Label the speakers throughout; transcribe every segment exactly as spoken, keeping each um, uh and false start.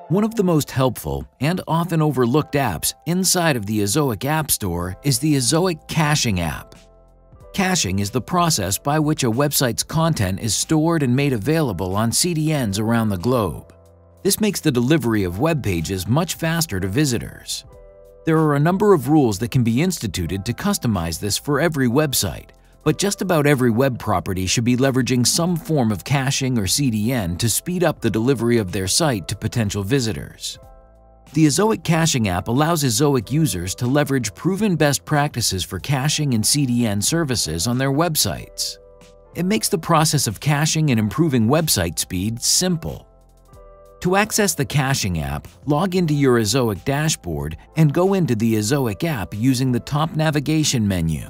Speaker 1: One of the most helpful and often overlooked apps inside of the Ezoic App Store is the Ezoic Caching app. Caching is the process by which a website's content is stored and made available on C D Ns around the globe. This makes the delivery of web pages much faster to visitors. There are a number of rules that can be instituted to customize this for every website, but just about every web property should be leveraging some form of caching or C D N to speed up the delivery of their site to potential visitors. The Ezoic Caching app allows Ezoic users to leverage proven best practices for caching and C D N services on their websites. It makes the process of caching and improving website speed simple. To access the Caching app, log into your Ezoic dashboard and go into the Ezoic app using the top navigation menu.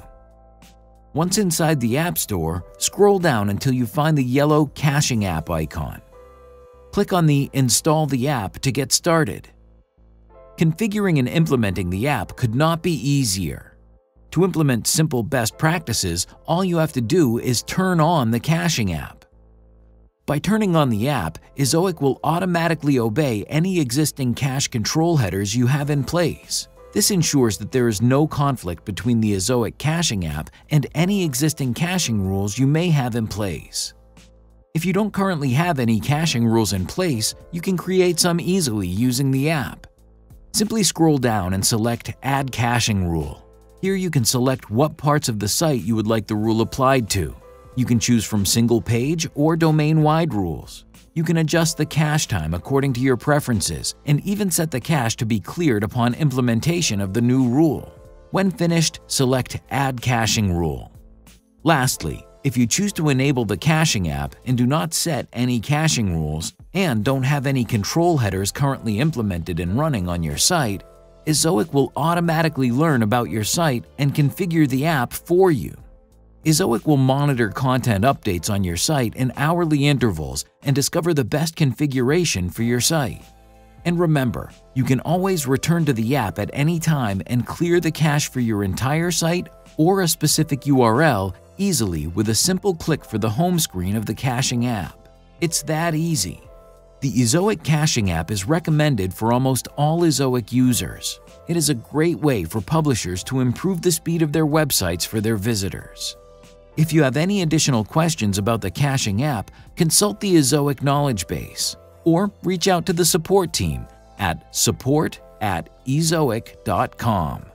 Speaker 1: Once inside the App Store, scroll down until you find the yellow Caching app icon. Click on the Install the app to get started. Configuring and implementing the app could not be easier. To implement simple best practices, all you have to do is turn on the Caching app. By turning on the app, Ezoic will automatically obey any existing cache control headers you have in place. This ensures that there is no conflict between the Ezoic Caching app and any existing caching rules you may have in place. If you don't currently have any caching rules in place, you can create some easily using the app. Simply scroll down and select Add Caching Rule. Here you can select what parts of the site you would like the rule applied to. You can choose from single page or domain-wide rules. You can adjust the cache time according to your preferences and even set the cache to be cleared upon implementation of the new rule. When finished, select Add Caching Rule. Lastly, if you choose to enable the Caching app and do not set any caching rules and don't have any control headers currently implemented and running on your site, Ezoic will automatically learn about your site and configure the app for you. Ezoic will monitor content updates on your site in hourly intervals and discover the best configuration for your site. And remember, you can always return to the app at any time and clear the cache for your entire site or a specific U R L easily with a simple click for the home screen of the Caching app. It's that easy. The Ezoic Caching app is recommended for almost all Ezoic users. It is a great way for publishers to improve the speed of their websites for their visitors. If you have any additional questions about the Caching app, consult the Ezoic knowledge base or reach out to the support team at support at ezoic dot com.